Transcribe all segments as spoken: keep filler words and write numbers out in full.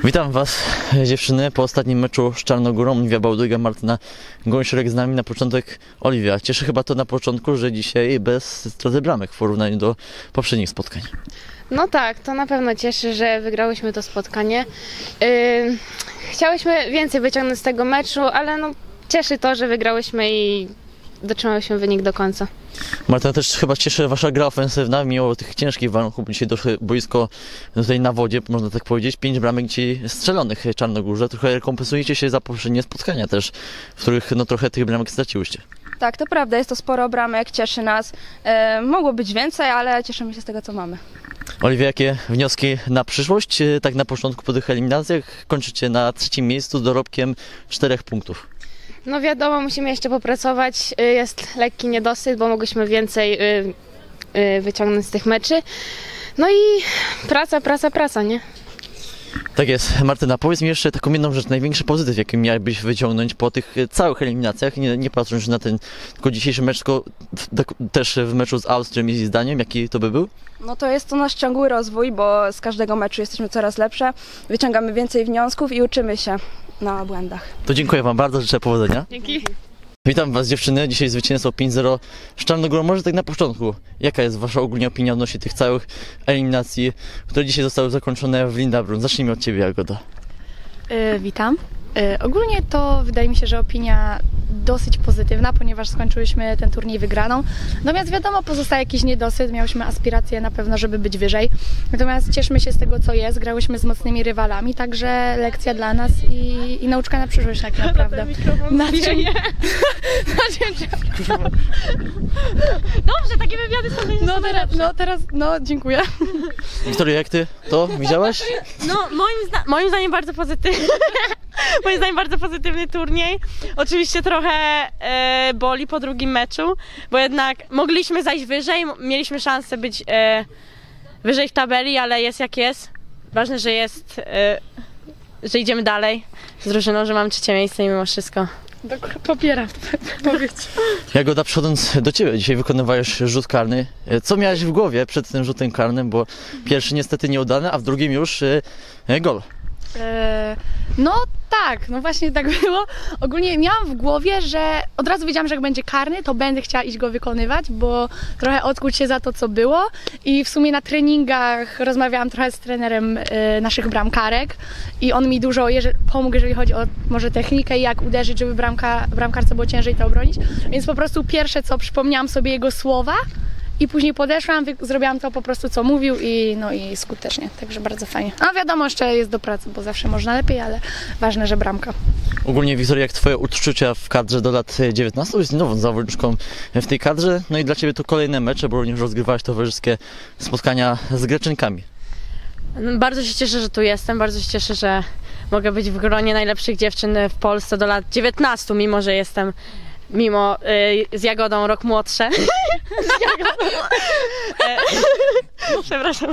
Witam Was, dziewczyny, po ostatnim meczu z Czarnogórą. Oliwia Bałdyga, Martyna Gąsiorek z nami. Na początek Oliwia, cieszy chyba to na początku, że dzisiaj bez straty bramek w porównaniu do poprzednich spotkań. No tak, to na pewno cieszy, że wygrałyśmy to spotkanie. Yy, chciałyśmy więcej wyciągnąć z tego meczu, ale no, cieszy to, że wygrałyśmy i dotrzymałyśmy wynik do końca. Martyna, też chyba cieszy Wasza gra ofensywna, mimo tych ciężkich warunków. Dzisiaj doszło boisko tutaj na wodzie, można tak powiedzieć. Pięć bramek dzisiaj strzelonych w Czarnogórze. Trochę rekompensujecie się za poprzednie spotkania też, w których no, trochę tych bramek straciłyście. Tak, to prawda, jest to sporo bramek, cieszy nas. E, mogło być więcej, ale cieszymy się z tego, co mamy. Oliwia, jakie wnioski na przyszłość? Tak na początku po tych eliminacjach kończycie na trzecim miejscu z dorobkiem czterech punktów. No wiadomo, musimy jeszcze popracować. Jest lekki niedosyt, bo mogłyśmy więcej wyciągnąć z tych meczy. No i praca, praca, praca, nie? Tak jest. Martyna, powiedz mi jeszcze taką jedną rzecz, największy pozytyw, jaki miałabyś wyciągnąć po tych całych eliminacjach, nie, nie patrząc na ten tylko dzisiejszy mecz, tylko też w meczu z Austrią i z Danią, jaki to by był? No to jest to nasz ciągły rozwój, bo z każdego meczu jesteśmy coraz lepsze, wyciągamy więcej wniosków i uczymy się na błędach. To dziękuję Wam bardzo, życzę powodzenia. Dzięki. Witam Was, dziewczyny. Dzisiaj zwycięstwo pięć zero z Czarnogórą. Może tak na początku, jaka jest Wasza ogólnie opinia odnośnie tych całych eliminacji, które dzisiaj zostały zakończone w Lindabrunn? Zacznijmy od Ciebie, Jagoda. Yy, witam. Yy, ogólnie to wydaje mi się, że opinia dosyć pozytywna, ponieważ skończyłyśmy ten turniej wygraną. Natomiast wiadomo, pozostaje jakiś niedosyt, miałyśmy aspiracje na pewno, żeby być wyżej. Natomiast cieszmy się z tego, co jest, grałyśmy z mocnymi rywalami, także lekcja dla nas i, i nauczka na przyszłość tak naprawdę. Na czym... Dobrze, takie wywiady są no teraz, no teraz, no dziękuję. Wiktoria, jak Ty to widziałaś? No moim, zda moim zdaniem bardzo pozytywny. Moim zdaniem bardzo pozytywny turniej. Oczywiście trochę e, boli po drugim meczu, bo jednak mogliśmy zajść wyżej, mieliśmy szansę być e, wyżej w tabeli, ale jest jak jest. Ważne, że jest, e, że idziemy dalej z drużyną, że mamy trzecie miejsce i mimo wszystko. Popieram powiedzieć. Jagoda, przechodząc do Ciebie, dzisiaj wykonywałeś rzut karny. Co miałeś w głowie przed tym rzutem karnym, bo pierwszy niestety nieudany, a w drugim już e, gol. Eee, no tak, no właśnie tak było. Ogólnie miałam w głowie, że od razu wiedziałam, że jak będzie karny, to będę chciała iść go wykonywać, bo trochę odkuć się za to, co było. I w sumie na treningach rozmawiałam trochę z trenerem e, naszych bramkarek i on mi dużo jeżeli, pomógł, jeżeli chodzi o może technikę i jak uderzyć, żeby bramka, bramkarce było ciężej to obronić. Więc po prostu pierwsze co, przypomniałam sobie jego słowa i później podeszłam, zrobiłam to po prostu, co mówił i, no i skutecznie, także bardzo fajnie. A wiadomo, jeszcze jest do pracy, bo zawsze można lepiej, ale ważne, że bramka. Ogólnie, Wiktoria, jak Twoje odczucia w kadrze do lat dziewiętnastu? Jest nową zawodniczką w tej kadrze, no i dla Ciebie to kolejne mecze, bo również rozgrywałaś towarzyskie spotkania z Greczynkami. Bardzo się cieszę, że tu jestem, bardzo się cieszę, że mogę być w gronie najlepszych dziewczyn w Polsce do lat dziewiętnastu, mimo że jestem Mimo y, z Jagodą rok młodsze. Z Jagodą. E, no, przepraszam.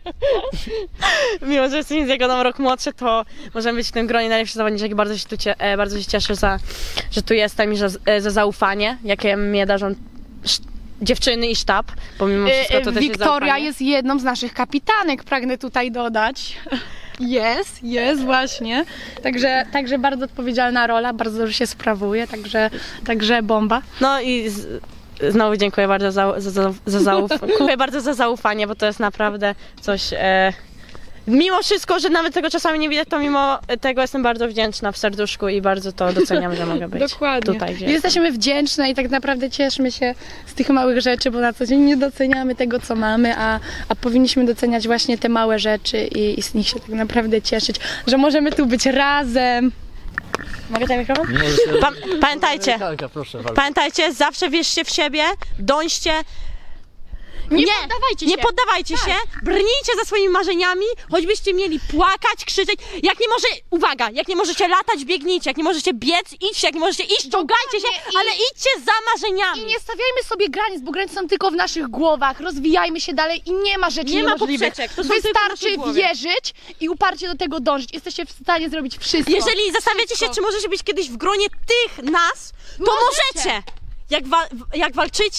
Mimo że jesteśmy z Jagodą rok młodsze, to możemy być w tym gronie najlepszych zawodniczek i bardzo się, tu cie, e, bardzo się cieszę, za, że tu jestem i że, e, za zaufanie, jakie mnie darzą dziewczyny i sztab. Pomimo wszystko to też Wiktoria jest, jest jedną z naszych kapitanek, pragnę tutaj dodać. Jest, jest właśnie. Także, także bardzo odpowiedzialna rola, bardzo dobrze się sprawuje, także, także bomba. No i z, znowu dziękuję bardzo za, za, za, za zaufanie. Dziękuję bardzo za zaufanie, bo to jest naprawdę coś. E, mimo wszystko, że nawet tego czasami nie widać, to mimo tego jestem bardzo wdzięczna w serduszku i bardzo to doceniam, że mogę być Dokładnie. tutaj. Gdzie Jesteśmy jestem. wdzięczne i tak naprawdę cieszmy się z tych małych rzeczy, bo na co dzień nie doceniamy tego, co mamy, a, a powinniśmy doceniać właśnie te małe rzeczy i, i z nich się tak naprawdę cieszyć, że możemy tu być razem. Mogę ten mikrofon? Pa pamiętajcie, proszę, pamiętajcie, zawsze wierzcie w siebie, dążcie. Nie, nie poddawajcie się! Nie poddawajcie tak. się, brnijcie za swoimi marzeniami, choćbyście mieli płakać, krzyczeć. Jak nie może, uwaga, jak nie możecie latać, biegnijcie, jak nie możecie biec, idźcie, jak nie możecie iść, czołgajcie się, i, ale idźcie za marzeniami. I nie stawiajmy sobie granic, bo granice są tylko w naszych głowach, rozwijajmy się dalej i nie ma rzeczy nie niemożliwych. Ma poprzeczek, to są Wystarczy wierzyć i uparcie do tego dążyć. Jesteście w stanie zrobić wszystko. Jeżeli zastanawiacie się, czy możecie być kiedyś w gronie tych nas, to możecie! możecie. Jak, wa jak walczycie,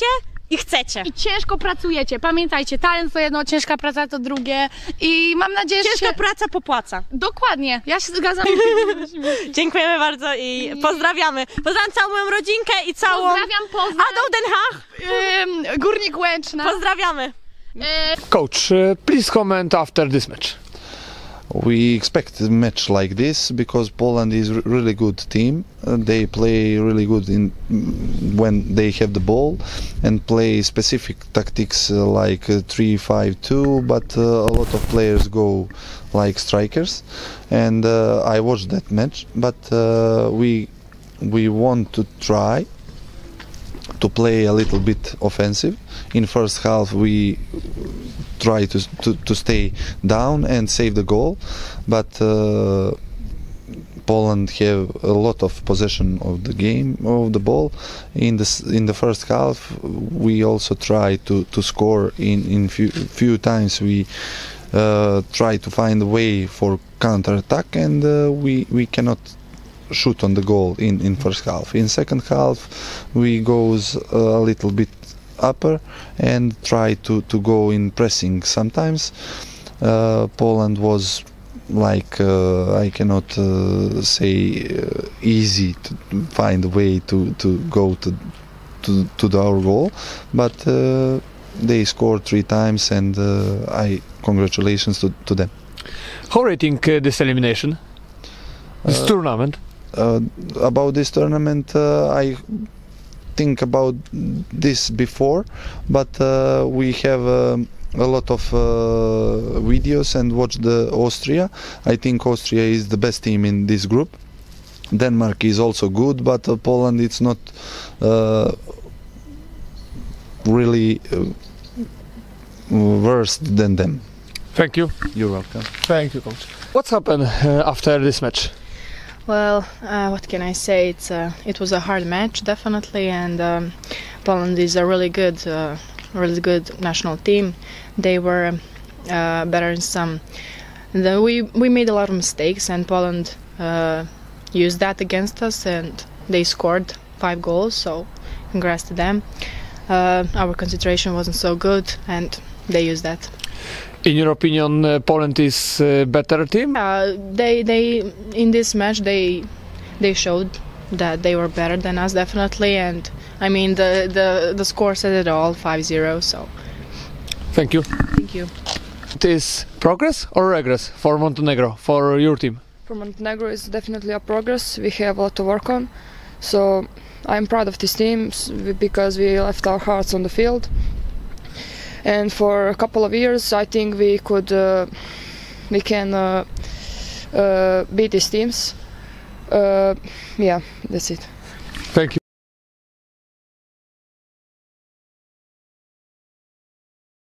i chcecie. I ciężko pracujecie. Pamiętajcie, talent to jedno, ciężka praca to drugie. I mam nadzieję, że Ciężka się... praca popłaca. Dokładnie, ja się zgadzam. Dziękujemy bardzo i pozdrawiamy. Pozdrawiam całą moją rodzinkę i całą... Pozdrawiam Poznań, Adą Den Haag. ym, Górnik Łęczna. Pozdrawiamy. Coach, uh, please comment after this match. We expect a match like this because Poland is a really good team. Uh, they play really good in when they have the ball and play specific tactics uh, like uh, three five two, but uh, a lot of players go like strikers. And uh, I watched that match, but uh, we we want to try to play a little bit offensive. In first half we try to, to, to stay down and save the goal, but uh, Poland have a lot of possession of the game, of the ball. In the s- in the first half we also try to, to score in, in few, few times we uh, try to find a way for counter attack, and uh, we, we cannot shoot on the goal in, in first half. In second half we goes a little bit upper and try to, to go in pressing sometimes. Uh, Poland was like uh, I cannot uh, say uh, easy to find a way to, to go to to, to the, our goal, but uh, they scored three times, and uh, I congratulations to, to them. How rating uh, this elimination, this Uh, tournament? Uh, about this tournament, uh, I think about this before, but uh, we have um, a lot of uh, videos and watch the Austria. I think Austria is the best team in this group. Denmark is also good, but uh, Poland it's not uh, really uh, worse than them. Thank you. You're welcome. Thank you, coach. What's happened uh, after this match? Well, uh, what can I say? It's uh, it was a hard match, definitely, and um, Poland is a really good, uh, really good national team. They were uh, better in some. The, we we made a lot of mistakes, and Poland uh, used that against us, and they scored five goals. So, congrats to them. Uh, our concentration wasn't so good, and they used that. In your opinion, uh, Poland is a better team? Uh, they they in this match they they showed that they were better than us, definitely, and I mean the the, the score said it all, five zero. So Thank you. thank you. It is progress or regress for Montenegro, for your team? For Montenegro, it's definitely a progress. We have a lot to work on, so I'm proud of this team s- because we left our hearts on the field. And for a couple of years, I think we could, uh, we can uh, uh, beat these teams. Uh, yeah, that's it. Thank you.